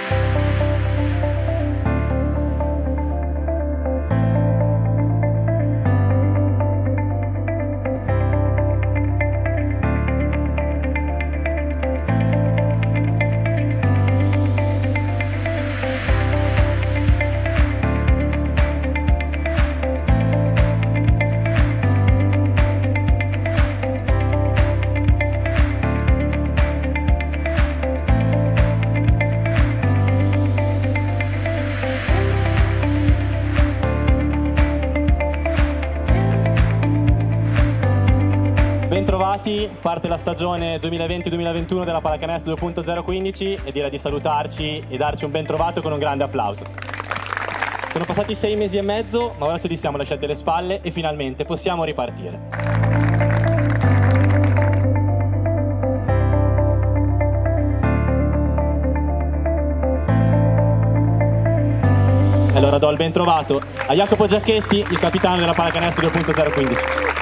Bentrovati, parte la stagione 2020-2021 della Pallacanestro 2.015 e direi di salutarci e darci un ben trovato con un grande applauso. Sono passati 6 mesi e mezzo, ma ora ce li siamo lasciati alle spalle e finalmente possiamo ripartire. Allora do il ben trovato a Jacopo Giacchetti, il capitano della Pallacanestro 2.015.